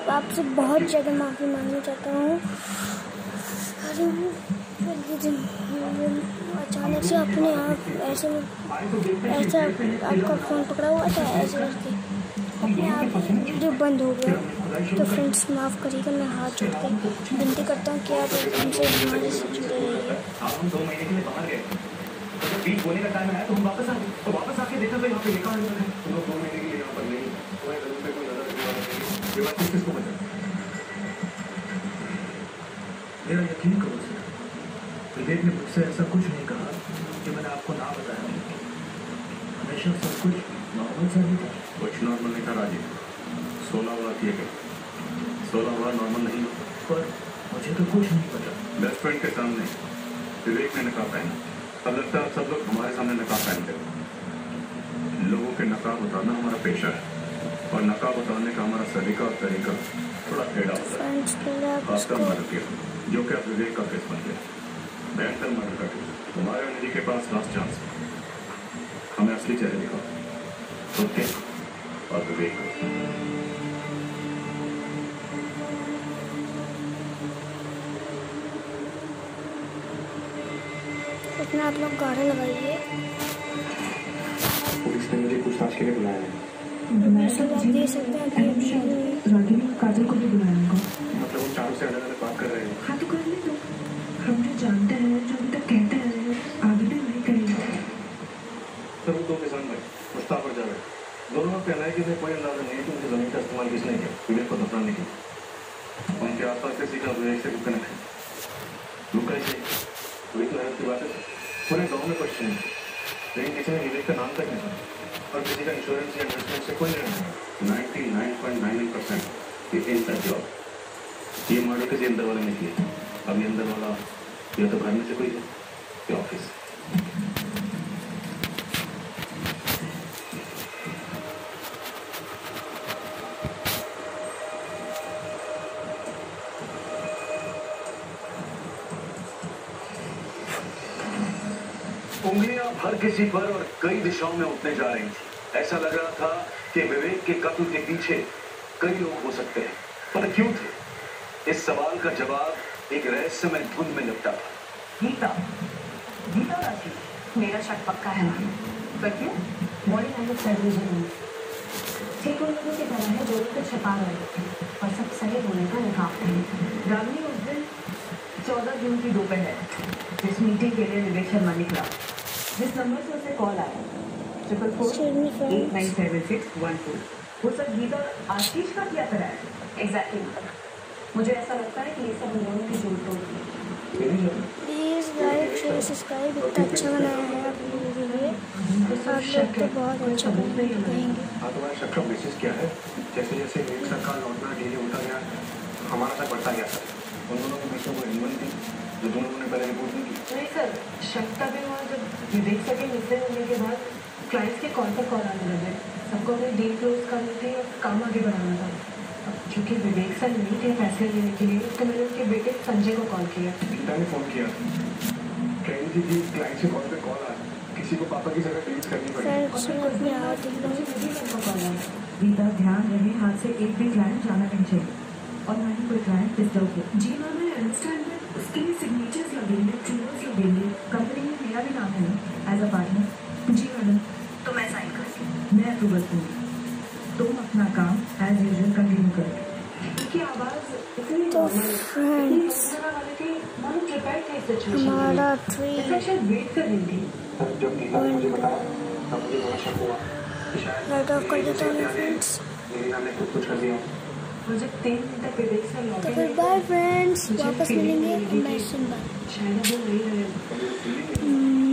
आपसे बहुत ज़्यादा माफ़ी मांगना चाहता हूँ। अचानक से अपने आप ऐसा आपका फ़ोन पकड़ा हुआ था, ऐसे करके अपने आप वीडियो बंद हो गया। तो फ्रेंड्स माफ़ करिएगा, मैं हाथ जोड़ के विनती करता हूँ कि आप हमसे हमारे से जुड़े रहिए। बीच बोलने का टाइम आया तो हम वापस आके देखा तो यहाँ पे लिखा हुआ है तुम लोग 2 महीने के लिए यहाँ पर नहीं, तुम्हारे गलत पे कोई नजर नहीं, ये बात किसको पता? मेरा यकीन करो सर, विवेक ने मुझसे ऐसा कुछ नहीं कहा कि मैंने आपको ना बताया। हमेशा सब कुछ नॉर्मल सा ही था। कुछ नॉर्मल नहीं था राजीव, 16 वाला किए गए 16 वाला नॉर्मल नहीं होता। पर मुझे तो कुछ नहीं पता। बेस्ट फ्रेंड के सामने विवेक ने नकाब पहना। अब लगता है सब लोग हमारे सामने नकाब पहनते हैं। लोगों के नकाब उतारना हमारा पेशा है और नकाब उतारने का हमारा सलीका और तरीका थोड़ा टेढ़ा होता है। आपका मर्डर केस जो कि अब विवेक का केस बन गया, भयंकर मर्डर का केस। तुम्हारे और निधि के पास लास्ट चांस है, हमें असली चेहरे दिखाओ, ओके? और विवेक इतना आप लोग गाढ़ा लगाइए। पुलिस ने मुझे पूछताछ के लिए बुलाया है। आप दे सकते हैं कि रागिनी और काजल को भी बुलाया उनको। मतलब वो चारों से अलग अलग बात कर रहे हैं। हाँ तो कर ले तो। हम जो जानते हैं, जो अभी तक कहते हैं, आगे भी वही करेंगे। सर वो 2 किसान भाई मुश्ताक और जावेद दोनों का कहना है कि कोई अंदाजा नहीं कि उनकी जमीन का इस्तेमाल किसने किया विवेक को दफनाने के लिए। उनके आसपास किसी का विवेक से कनेक्शन लुका ही वही तो हैरत की बात है। पूरे गाँव में क्वेश्चन है, लेकिन किसी ने विवेक का नाम तक नहीं सुना और किसी का इंश्योरेंस या इन्वेस्टमेंट से कोई नहीं है। 99.99% ये इनसाइड जॉब। ये मर्डर किसी अंदर वाले ने किया। अब ये अंदर वाला या तो घर में से कोई है या ऑफिस। उंगलियां हर किसी पर और कई दिशाओं में उठने जा रही थी। ऐसा लग रहा था कि विवेक के कत्ल के पीछे कई लोग हो सकते हैं, पर क्यों थे? इस सवाल का जवाब एक रहस्यमय धुन में लिपटा था। गीता राशि मेरा शक पक्का है ना? पर क्यों? बॉडी लैंग्वेज सर्विलेंस में ठीक उन लोगों की तरह है जो लोग छुपा रहे थे और सब सही होने का निकाह थे। रागिनी उस दिन 14 जून की दोपहर इस मीटिंग के लिए विवेक शर्मा निकला। जिस नंबर से उसे कॉल आया 444-897614, वो सब गीता और आशीष का क्या करा है? एग्जैक्टली। मुझे ऐसा लगता है कि ये सब लोगों की जोड़ तोड़ थी। प्लीज़ लाइक शेयर सब्सक्राइब, इतना अच्छा बनाया है आपने मेरे लिए। आप लोग तो बहुत अच्छा कहेंगे। हाँ, तुम्हारा शक का बेसिस क्या है? जैसे जैसे विवेक सर का लौटना डिले होता गया, हमारा शक बढ़ता गया सर। उन दोनों के बीच में कोई एनिमल थी जो दोनों ने पहले रिपोर्ट नहीं की। नहीं सर, शक तभी हुआ जब विवेक सर के मिसिंग होने के बाद क्लाइंट्स के कॉल पर कॉल आने लगे। सबको अपनी डील क्लोज करनी थी और काम आगे बढ़ाना था। अब चूंकि विवेक सर नहीं थे फैसले लेने के लिए, तो मैंने उनके बेटे संजय को कॉल किया। गीता ने फोन किया, कह रही थी कि क्लाइंट से कॉल पे कॉल आया, किसी को पापा की जगह डील करनी पड़ेगी। गीता ध्यान रहे, हाथ से एक भी क्लाइंट जाना नहीं चाहिए और ना ही कोई क्लाइंट डिस्टर्ब हो। जी मैम, आई अंडरस्टैंड दैट। उसके लिए सिग्नेचर्स लगेंगे, ट्रूवर्स लगेंगे। कंपनी में मेरा भी नाम है ना एज अ पार्टनर। जी मैडम, तो मैं साइन करती। मैं अप्रूवल दूँगी। तुम अपना काम एज यूजुअल कंटिन्यू करो। की आवाज़ इतनी तो फ्रेंड्स हमारा वेट कर रही थी। जब गीता ने मुझे बताया तब मुझे बड़ा शक हुआ कि शायद लाइट ऑफ कर देता हूँ फ्रेंड्स। मेरी नाम ने खुद कुछ कर दिया। मुझे 3 दिन तक विवेक से लौटे। तो फिर बाय फ्रेंड्स, वापस मिलेंगे नेक्स्ट बार। शायद वो नहीं रहे।